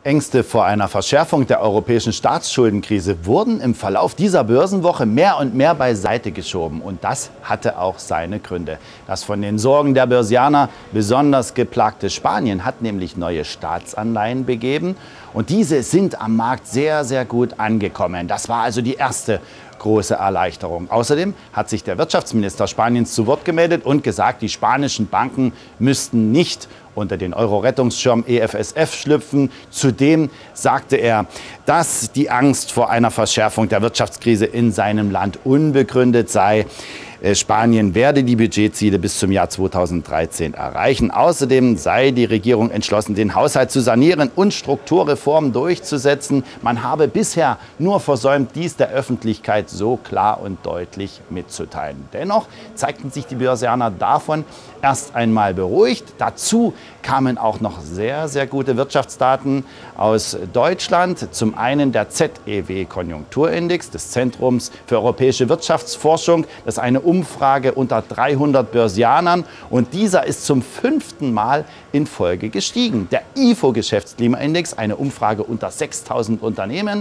Ängste vor einer Verschärfung der europäischen Staatsschuldenkrise wurden im Verlauf dieser Börsenwoche mehr und mehr beiseite geschoben. Und das hatte auch seine Gründe. Das von den Sorgen der Börsianer besonders geplagte Spanien hat nämlich neue Staatsanleihen begeben. Und diese sind am Markt sehr, sehr gut angekommen. Das war also die erste große Erleichterung. Außerdem hat sich der Wirtschaftsminister Spaniens zu Wort gemeldet und gesagt, die spanischen Banken müssten nicht unter den Euro-Rettungsschirm EFSF schlüpfen. Zudem sagte er, dass die Angst vor einer Verschärfung der Wirtschaftskrise in seinem Land unbegründet sei. Spanien werde die Budgetziele bis zum Jahr 2013 erreichen. Außerdem sei die Regierung entschlossen, den Haushalt zu sanieren und Strukturreformen durchzusetzen. Man habe bisher nur versäumt, dies der Öffentlichkeit so klar und deutlich mitzuteilen. Dennoch zeigten sich die Börsianer davon erst einmal beruhigt. Dazu kamen auch noch sehr, sehr gute Wirtschaftsdaten aus Deutschland. Zum einen der ZEW-Konjunkturindex des Zentrums für europäische Wirtschaftsforschung. Das ist eine Umfrage unter 300 Börsianern und dieser ist zum 5. Mal in Folge gestiegen. Der IFO-Geschäftsklimaindex, eine Umfrage unter 6.000 Unternehmern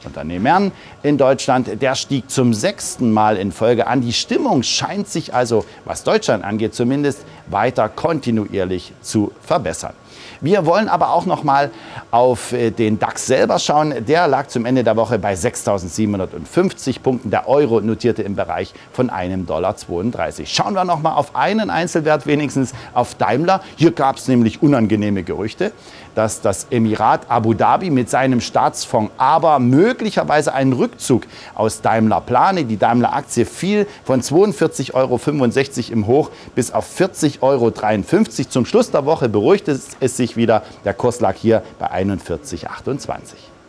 in Deutschland, der stieg zum 6. Mal in Folge an. Die Stimmung scheint sich also, was Deutschland angeht zumindest, weiter kontinuierlich zu verbessern. Wir wollen aber auch noch mal auf den DAX selber schauen. Der lag zum Ende der Woche bei 6.750 Punkten. Der Euro notierte im Bereich von $1,32. Schauen wir noch mal auf einen Einzelwert, wenigstens auf Daimler. Hier gab es nämlich unangenehme Gerüchte, dass das Emirat Abu Dhabi mit seinem Staatsfonds aber möglicherweise einen Rückzug aus Daimler plane. Die Daimler-Aktie fiel von 42,65 € im Hoch bis auf 40,53 €. Zum Schluss der Woche beruhigte es sich wieder. Der Kurs lag hier bei 41,28 €.